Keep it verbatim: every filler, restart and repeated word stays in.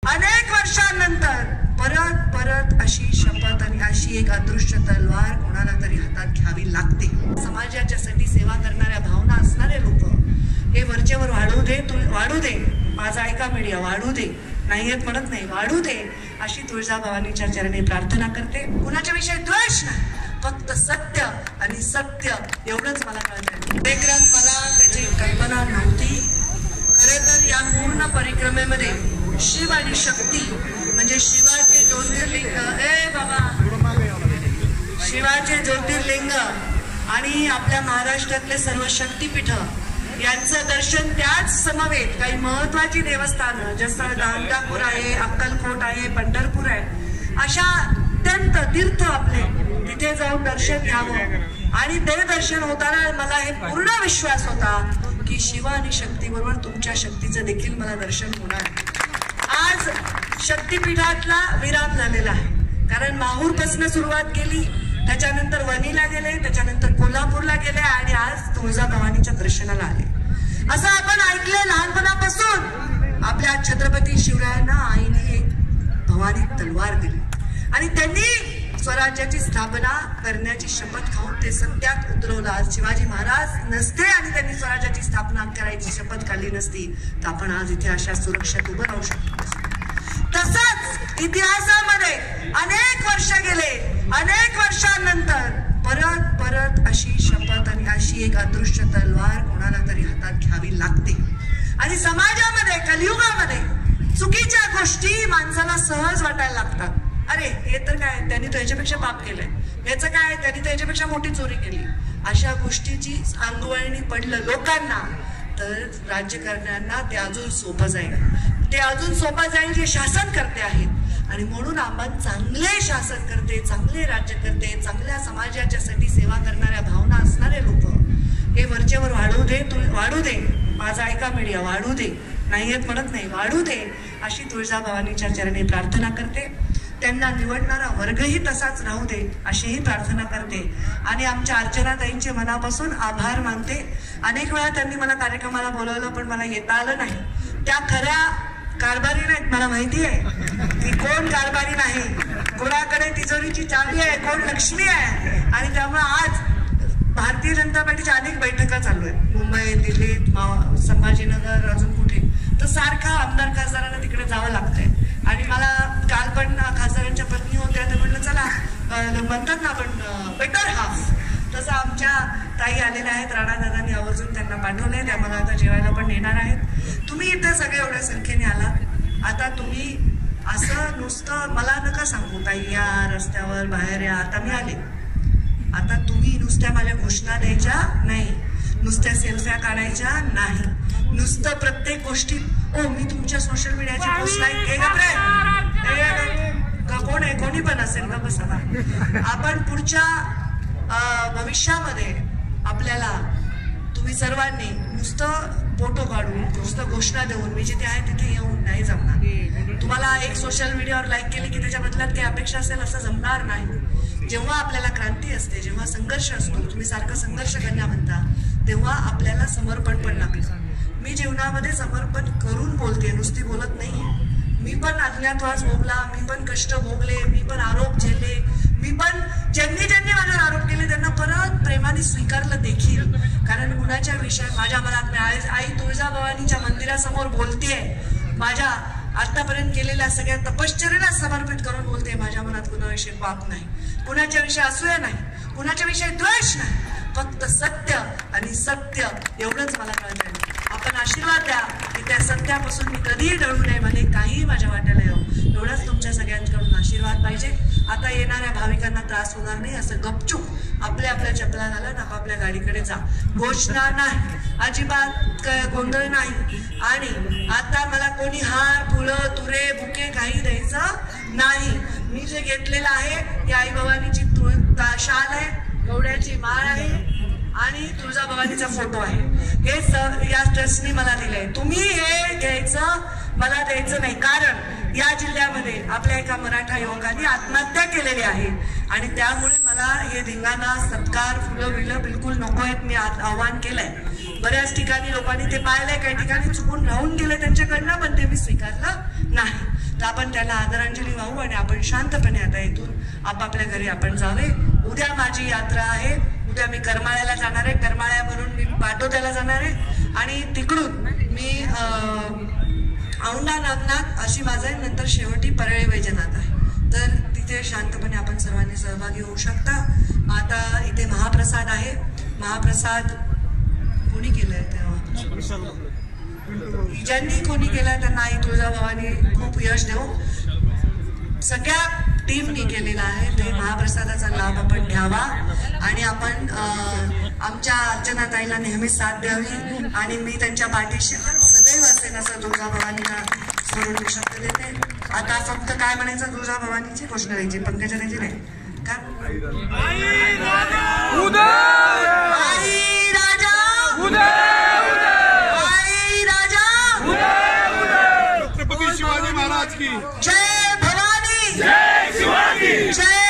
अनेक वर्षांनंतर परत परत अशी शपथ आणि अशी एक अदृश्य तलवार कोणाला तरी हातात घ्यावी लागते. समाजाच्यासाठी सेवा करणाऱ्या भावना असणारे लोक हे वरचेवर वाढू दे वाढू दे माझा ऐका मीडिया वाढू दे नाही येत म्हणत नाही वाढू दे अशी तुळजाभवानीच्या चरणी प्रार्थना करते. कुणाच्या विषयी द्वेष नाही, फक्त सत्य आणि सत्य एवढंच मला कळतंय. ते ग्रंथ मला त्याची कल्पना नव्हती. खरे तर या पूर्ण परिक्रमेमध्ये शिव आणि शक्ती म्हणजे शिवाचे ज्योतिर्लिंग ए बाबा शिवाचे ज्योतिर्लिंग आणि आपल्या महाराष्ट्रातले सर्व शक्तीपीठ यांचं दर्शन त्याच समवेत काही महत्वाची देवस्थानं जसं गाणगापूर आहे, अक्कलकोट आहे, पंढरपूर आहे, अशा अत्यंत तीर्थ आपले तिथे जाऊन दर्शन घ्यावं. आणि ते दर्शन होताना मला हे पूर्ण विश्वास होता की शिव आणि शक्ती बरोबर तुमच्या शक्तीचं देखील मला दर्शन होणार. आज शक्तीपीठातला विराम झालेला आहे, कारण माहूरपासून सुरुवात केली, त्याच्यानंतर वणीला गेले, त्याच्यानंतर कोल्हापूरला गेले आणि आज तुळजाभवानीच्या दर्शनाला आले. असं आपण ऐकले लहानपणापासून. आपल्या छत्रपती शिवरायांना आईने एक भवानी तलवार दिली आणि त्यांनी स्वराज्याची स्थापना करण्याची शपथ खाऊन ते सत्यात उतरवलं. आज शिवाजी महाराज नसते आणि त्यांनी स्वराज्याची स्थापना करायची शपथ काढली नसती तर आपण आज इथे अशा सुरक्षेत उभं राहू शकतो. तसंच इतिहासामध्ये अनेक वर्ष गेले, अनेक वर्षांनंतर परत परत अशी शपथ आणि अशी एक अदृश्य तलवार कोणाला तरी हातात घ्यावी लागते. आणि समाजामध्ये कलियुगामध्ये चुकीच्या गोष्टी माणसाला सहज वाटायला लागतात. अरे हे तर काय, त्यांनी तर याच्यापेक्षा पाप केलंय, याचं काय, त्यांनी तर याच्यापेक्षा मोठी चोरी केली. अशा गोष्टीची अंगवळणी पडलं लोकांना तर राज्यकर्त्यांना ते अजून सोपं जाईल. ते अजून सोपं जाईल जे शासन करते आहेत. आणि म्हणून आपण चांगले शासन करते, चांगले राज्य करते, चांगल्या समाजाच्यासाठी सेवा करणाऱ्या भावना असणारे लोक हे वरचेवर वाढू दे वाढू दे माझा ऐका मीडिया वाढू दे नाही येत म्हणत नाही वाढू दे अशी तुळजाभवानीच्या चरणी प्रार्थना करते. त्यांना निवडणारा वर्गही तसाच राहू दे अशीही प्रार्थना करते. आणि आमच्या अर्चनाताईंचे मनापासून आभार मानते. अनेक वेळा त्यांनी मला कार्यक्रमाला बोलवलं पण मला येता आलं नाही. त्या खऱ्या कारभारी नाहीत, मला माहिती आहे की कोण कारभारी नाही, कोणाकडे तिजोरीची चावी आहे, कोण लक्ष्मी आहे. आणि त्यामुळे आज भारतीय जनता पार्टीच्या अनेक बैठका चालू आहेत मुंबई, दिल्लीत, संभाजीनगर, अजून कुठे. तर सारखा आमदार खासदारांना तिकडे जावं लागतंय. आणि मला काल पण खासदारांच्या पत्नी होत्या तर म्हटलं चला म्हणतात ना आपण बेटर हाफ, तसं आमच्या ताई आलेल्या आहेत. राणादादांनी आवर्जून त्यांना पाठवलंय, त्या मला आता जेवायला पण येणार आहेत. तुम्ही इथे सगळे एवढ्या संख्येने आलात. आता तुम्ही असं नुसतं मला नका सांगू ताई या रस्त्यावर बाहेर या, आता मी आले. आता तुम्ही नुसत्या माझ्या घोषणा द्यायच्या नाही, नुसत्या सेल्फ्या काढायच्या नाही, नुसतं प्रत्येक गोष्टीत ओ मी तुमच्या सोशल मीडियाची पोस्ट लाईक केलं का कोण आहे, कोणी पण असेल का बसा. आपण पुढच्या भविष्यामध्ये आपल्याला तुम्ही सर्वांनी नुसतं फोटो काढून नुसतं घोषणा देऊन मी जिथे आहे तिथे येऊन नाही जमणार. तुम्हाला एक सोशल मीडियावर लाईक केली की त्याच्या बदल्यात काही अपेक्षा असेल असं जमणार नाही. जेव्हा आपल्याला क्रांती असते, जेव्हा संघर्ष असतो, तुम्ही सारखं संघर्ष कन्या म्हणता, तेव्हा आपल्याला समर्पण पण लागतं. मी जीवनामध्ये समर्पण करून बोलते, नुसती बोलत नाही. मी पण अज्ञातवास भोगला, मी पण कष्ट भोगले, मी पण आरोप झेलले, मी पण ज्यांनी ज्यांनी माझ्यावर आरोप केले त्यांना परत प्रेमाने स्वीकारलं देखील. कारण गुणाच्या विषय माझ्या मनात नाही. आई तुळजाभवानीच्या मंदिरासमोर बोलतेय, माझ्या आतापर्यंत केलेल्या सगळ्या तपश्चर्याला समर्पित करून बोलते. माझ्या मनात कुणाविषयी पाप नाही, कुणाच्या विषयी असूया नाही, कुणाच्या विषयी द्वेष नाही, फक्त सत्य आणि सत्य एवढंच मला कळतंय. आपण आशीर्वाद द्या की त्या सत्यापासून मी कधीही डळू नये, भले काहीही माझ्या वाट्याला येऊ. एवढंच तुमच्या सगळ्यांकडून आशीर्वाद पाहिजे. आता येणाऱ्या भाविकांना त्रास होणार नाही असं गपचूप आपल्या आपल्या चपला घालून आपापल्या गाडीकडे जा. घोषणा नाही, अजिबात गोंधळ नाही. आणि आता मला कोणी हार, फुलं, तुरे, बुके काही द्यायचं नाही. मी जे घेतलेलं आहे ती आई भवानीची शाल आहे, गवड्याची माळ आहे आणि तुळजाभवानीचा फोटो आहे. हे स या ट्रस्टनी मला दिलंय. तुम्ही हे घ्यायचं, मला द्यायचं नाही. कारण या जिल्ह्यामध्ये आपल्या एका मराठा युवकांनी आत्महत्या केलेली आहे आणि त्यामुळे मला हे धिंगाणा, सत्कार, फुलं बिलं बिलकुल नको आहेत. मी आव्हान केलंय. बऱ्याच ठिकाणी लोकांनी ते पाहिलंय, काही ठिकाणी चुकून राहून गेले त्यांच्याकडनं, पण ते मी स्वीकारलं नाही. तर आपण त्याला आदरांजली वाहू आणि आपण शांतपणे आता इथून आपापल्या घरी आपण जावे. उद्या माझी यात्रा आहे. उद्या मी करमाळ्याला जाणार आहे. करमाळ्यावरून मी पाटोद्याला जाणार आहे आणि तिकडून मी औंढा नागनाथ अशी माझं आहे. नंतर शेवटी परळी वैजनाथ आहे. तर तिथे शांतपणे आपण सर्वांनी सहभागी होऊ शकता. आता इथे महाप्रसाद आहे. महाप्रसाद कोणी केलंय तेव्हा ज्यांनी कोणी केलंय त्यांना आई तुळजाभवानी खूप यश देऊ. सगळ्या टीमनी केलेला आहे. ते महाप्रसादाचा लाभ आपण घ्यावा आणि आपण आमच्या अर्चनाताईला नेहमी साथ द्यावी आणि मी त्यांच्या पाठीशी सदैव असेल असं तुळजाभवानीला सोडून शब्द देते. आता फक्त काय म्हणायचं तुळजाभवानीची घोषणा द्यायची, पंकजाताईची नाही का? छत्रपती शिवाजी महाराज की जय भवानी, जय शिवाजी, जय